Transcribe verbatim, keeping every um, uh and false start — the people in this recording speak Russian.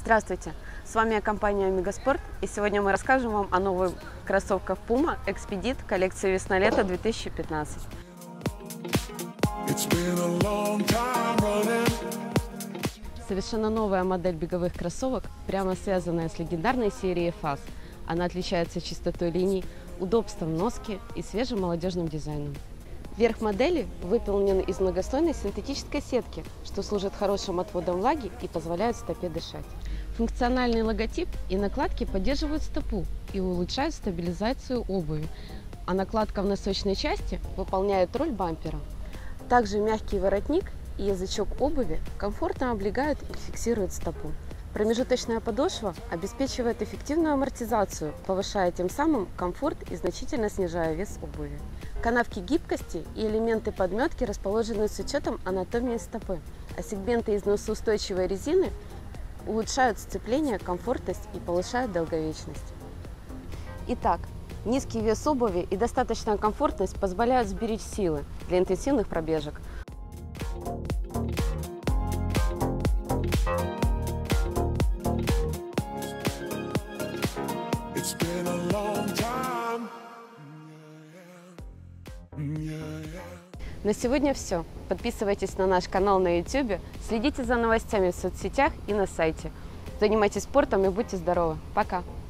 Здравствуйте, с вами компания Мегаспорт, и сегодня мы расскажем вам о новых кроссовках Puma Expedit коллекции весна-лето две тысячи пятнадцать. Совершенно новая модель беговых кроссовок, прямо связанная с легендарной серией Fast. Она отличается чистотой линий, удобством носки и свежим молодежным дизайном. Верх модели выполнен из многослойной синтетической сетки, что служит хорошим отводом влаги и позволяет стопе дышать. Функциональный логотип и накладки поддерживают стопу и улучшают стабилизацию обуви, а накладка в носочной части выполняет роль бампера. Также мягкий воротник и язычок обуви комфортно облегают и фиксируют стопу. Промежуточная подошва обеспечивает эффективную амортизацию, повышая тем самым комфорт и значительно снижая вес обуви. Канавки гибкости и элементы подметки расположены с учетом анатомии стопы, а сегменты износоустойчивой резины улучшают сцепление, комфортность и повышают долговечность. Итак, низкий вес обуви и достаточная комфортность позволяют сберечь силы для интенсивных пробежек. На сегодня все. Подписывайтесь на наш канал на ютубе, следите за новостями в соцсетях и на сайте. Занимайтесь спортом и будьте здоровы. Пока!